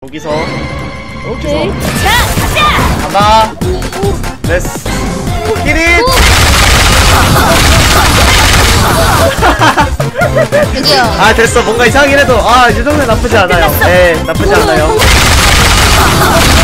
여기서 오케이. 자, 가자. 간다. 레스 기릿. 여기요. 아 됐어. 뭔가 이상하긴 해도 이 정도는 나쁘지 않아요. 네 나쁘지 않아요.